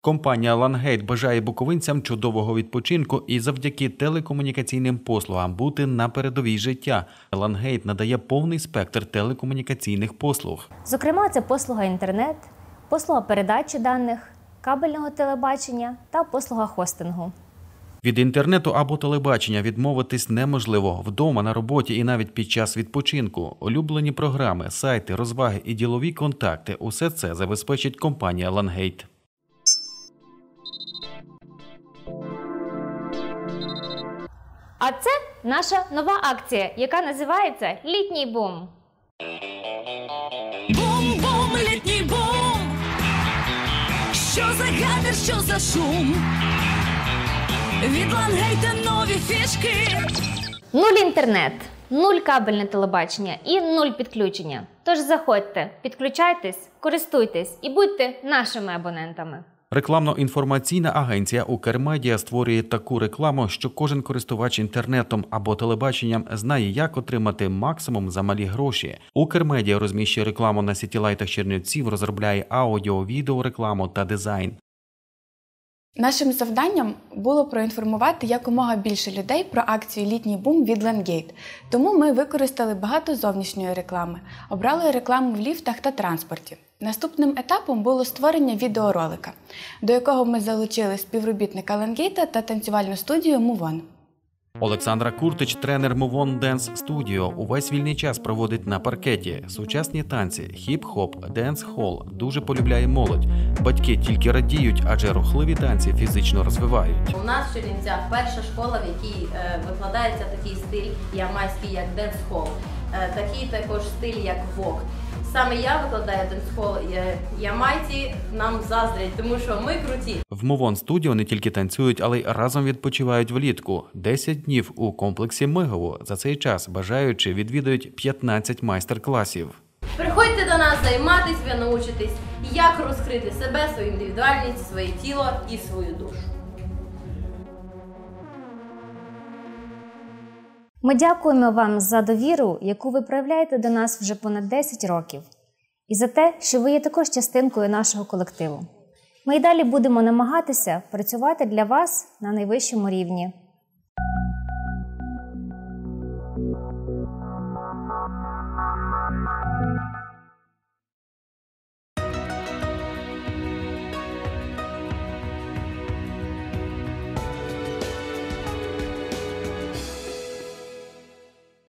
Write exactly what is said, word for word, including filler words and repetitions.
Компанія «Лангейт» бажає буковинцям чудового відпочинку і завдяки телекомунікаційним послугам бути на передовій життя. «Лангейт» надає повний спектр телекомунікаційних послуг. Зокрема, це послуга інтернет, послуга передачі даних, кабельного телебачення та послуга хостингу. Від інтернету або телебачення відмовитись неможливо вдома, на роботі і навіть під час відпочинку. Улюблені програми, сайти, розваги і ділові контакти – усе це забезпечить компанія «Лангейт». А це наша нова акція, яка називається «Літній бум». Бум-бум, літній бум! Що за гамір, що за шум? Від «Лангейта» нові фішки. Нуль інтернет, нуль кабельне телебачення і нуль підключення. Тож заходьте, підключайтесь, користуйтесь і будьте нашими абонентами. Рекламно-інформаційна агенція «Укрмедіа» створює таку рекламу, що кожен користувач інтернетом або телебаченням знає, як отримати максимум за малі гроші. «Укрмедіа» розміщує рекламу на сітілайтах Чернівців, розробляє аудіо, відео рекламу та дизайн. Нашим завданням було проінформувати якомога більше людей про акцію «Літній бум» від «Лангейт». Тому ми використали багато зовнішньої реклами, обрали рекламу в ліфтах та транспорті. Наступним етапом було створення відеоролика, до якого ми залучили співробітника «Лангейта» та танцювальну студію «Мувон». Олександра Куртич, тренер «Мувон Денс Студіо», увесь вільний час проводить на паркеті. Сучасні танці, хіп-хоп, денс-хол дуже полюбляє молодь. Батьки тільки радіють, адже рухливі танці фізично розвивають. У нас в Чернівцях перша школа, в якій е, викладається такий стиль ямайський, як денс-хол. Е, такий також стиль, як вок. Саме я викладаю денс-хол, ямайці нам заздрять, тому що ми круті. В «Мувон Студіо» не тільки танцюють, але й разом відпочивають влітку. десять днів у комплексі Мигово. За цей час бажаючи відвідують п'ятнадцять майстер-класів. Приходьте до нас займатися, ви научитесь, як розкрити себе, свою індивідуальність, своє тіло і свою душу. Ми дякуємо вам за довіру, яку ви проявляєте до нас вже понад десять років. І за те, що ви є також частинкою нашого колективу. Ми й далі будемо намагатися працювати для вас на найвищому рівні. Thank you.